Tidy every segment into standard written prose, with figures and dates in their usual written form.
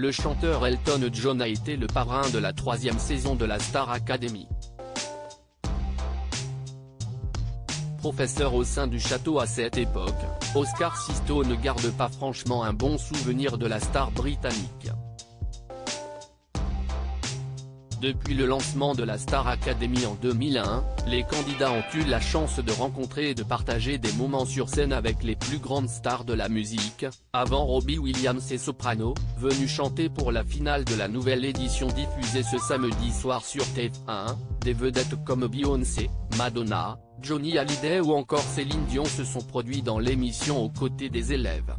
le chanteur Elton John a été le parrain de la 3e saison de la Star Academy. Professeur au sein du château à cette époque, Oscar Sisto ne garde pas franchement un bon souvenir de la star britannique. Depuis le lancement de la Star Academy en 2001, les candidats ont eu la chance de rencontrer et de partager des moments sur scène avec les plus grandes stars de la musique, avant Robbie Williams et Soprano, venus chanter pour la finale de la nouvelle édition diffusée ce samedi soir sur TF1, des vedettes comme Beyoncé, Madonna, Johnny Hallyday ou encore Céline Dion se sont produits dans l'émission aux côtés des élèves.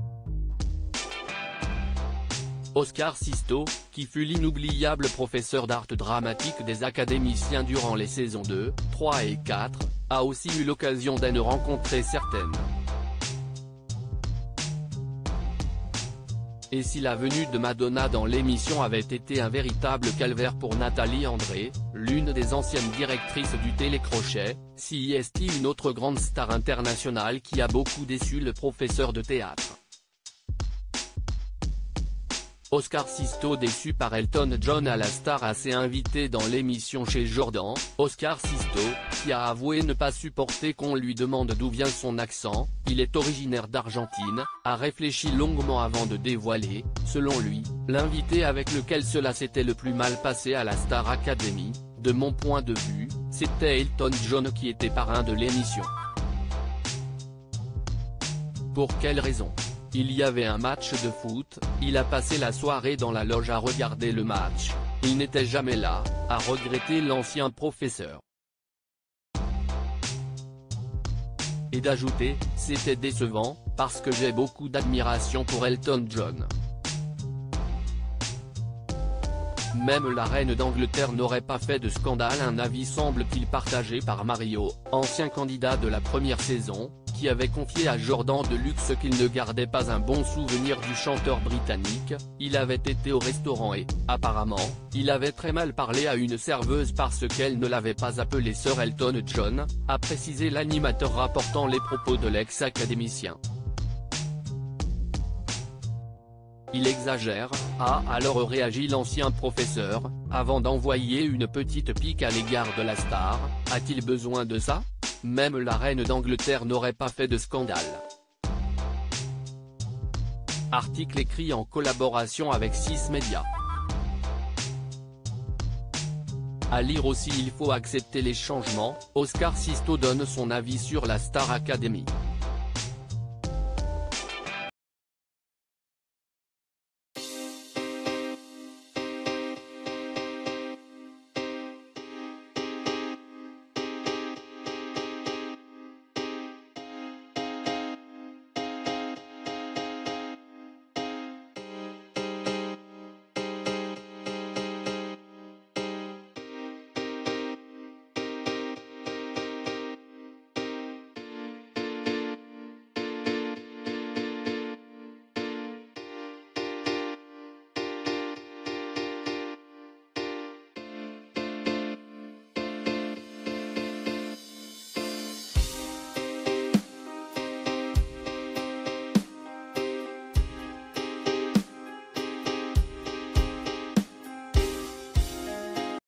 Oscar Sisto, qui fut l'inoubliable professeur d'art dramatique des académiciens durant les saisons 2, 3 et 4, a aussi eu l'occasion d'en rencontrer certaines. Et si la venue de Madonna dans l'émission avait été un véritable calvaire pour Nathalie André, l'une des anciennes directrices du télécrochet, CIST, une autre grande star internationale qui a beaucoup déçu le professeur de théâtre. Oscar Sisto déçu par Elton John à la Star a s'est invité dans l'émission chez Jordan. Oscar Sisto, qui a avoué ne pas supporter qu'on lui demande d'où vient son accent, il est originaire d'Argentine, a réfléchi longuement avant de dévoiler, selon lui, l'invité avec lequel cela s'était le plus mal passé à la Star Academy. De mon point de vue, c'était Elton John qui était parrain de l'émission. Pour quelle raison ? Il y avait un match de foot, il a passé la soirée dans la loge à regarder le match, il n'était jamais là, a regretté l'ancien professeur. Et d'ajouter, c'était décevant, parce que j'ai beaucoup d'admiration pour Elton John. Même la reine d'Angleterre n'aurait pas fait de scandale, un avis semble-t-il partagé par Mario, ancien candidat de la première saison, qui avait confié à Jordan de Luxe qu'il ne gardait pas un bon souvenir du chanteur britannique. Il avait été au restaurant et, apparemment, il avait très mal parlé à une serveuse parce qu'elle ne l'avait pas appelé Sir Elton John, a précisé l'animateur rapportant les propos de l'ex-académicien. Il exagère, a alors réagi l'ancien professeur, avant d'envoyer une petite pique à l'égard de la star. A-t-il besoin de ça ? Même la reine d'Angleterre n'aurait pas fait de scandale. Article écrit en collaboration avec 6 médias. À lire aussi: il faut accepter les changements, Oscar Sisto donne son avis sur la Star Academy.